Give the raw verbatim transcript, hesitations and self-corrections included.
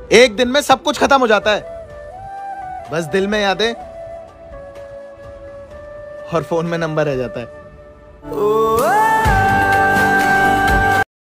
एक दिन में सब कुछ खत्म हो जाता है, बस दिल में यादें और फोन में नंबर रह जाता है।